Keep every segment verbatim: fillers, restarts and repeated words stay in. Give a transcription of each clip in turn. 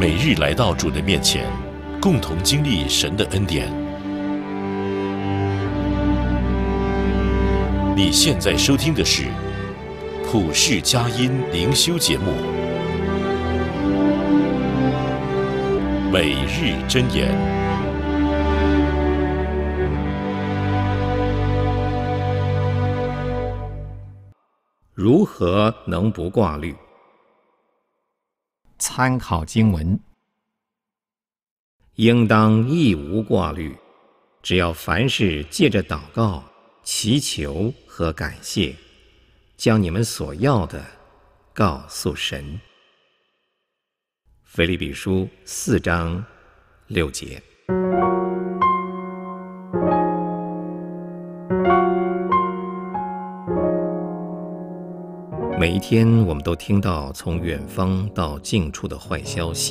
每日来到主的面前，共同经历神的恩典。你现在收听的是普世佳音灵修节目《每日箴言》。 如何能不挂虑？参考经文：应当一无挂虑，只要凡事借着祷告、祈求和感谢，将你们所要的告诉神。腓立比书四章六节。每一天，我们都听到从远方到近处的坏消息：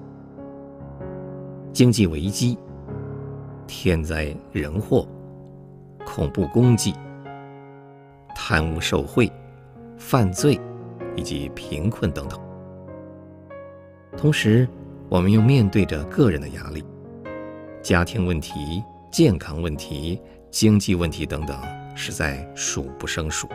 经济危机、天灾人祸、恐怖攻击、贪污受贿、犯罪以及贫困等等。同时，我们又面对着个人的压力、家庭问题、健康问题、经济问题等等，实在数不胜数。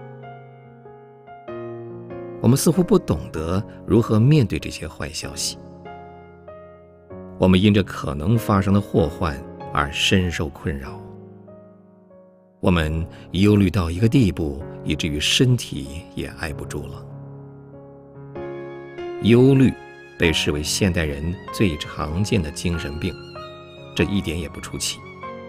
我们似乎不懂得如何面对这些坏消息，我们因着可能发生的祸患而深受困扰，我们忧虑到一个地步，以至于身体也挨不住了。忧虑被视为现代人最常见的精神病，这一点也不出奇。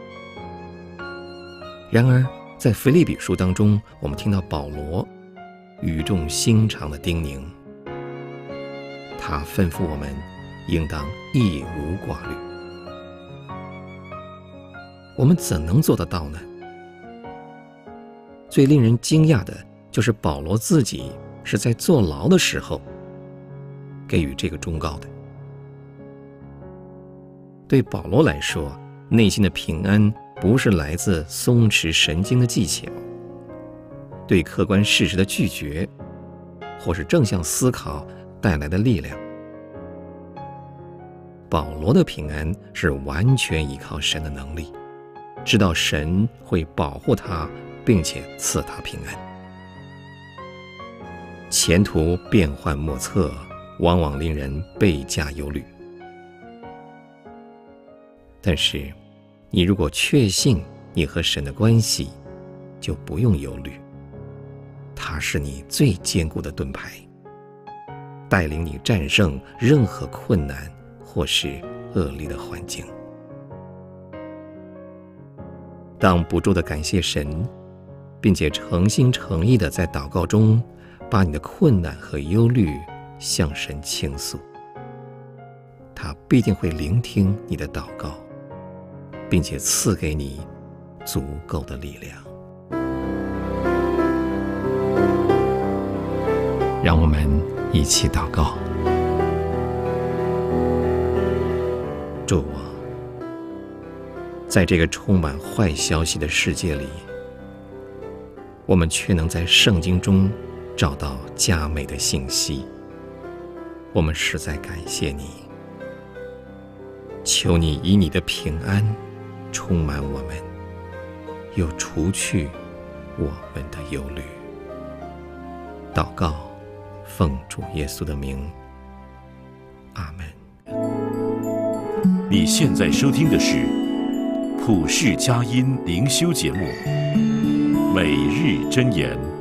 然而，在腓立比书当中，我们听到保罗语重心长的叮咛，他吩咐我们应当一无挂虑。我们怎能做得到呢？最令人惊讶的就是保罗自己是在坐牢的时候给予这个忠告的。对保罗来说，内心的平安不是来自松弛神经的技巧，对客观事实的拒绝，或是正向思考带来的力量。保罗的平安是完全依靠神的能力，知道神会保护他，并且赐他平安。前途变幻莫测，往往令人倍加忧虑。但是，你如果确信你和神的关系，就不用忧虑。他是你最坚固的盾牌，带领你战胜任何困难或是恶劣的环境。当不住地感谢神，并且诚心诚意地在祷告中把你的困难和忧虑向神倾诉，他必定会聆听你的祷告，并且赐给你足够的力量。让我们一起祷告。主啊，在这个充满坏消息的世界里，我们却能在圣经中找到佳美的信息，我们实在感谢你。求你以你的平安充满我们，又除去我们的忧虑。祷告奉主耶稣的名，阿们。 你现在收听的是普世佳音灵修节目《每日箴言》。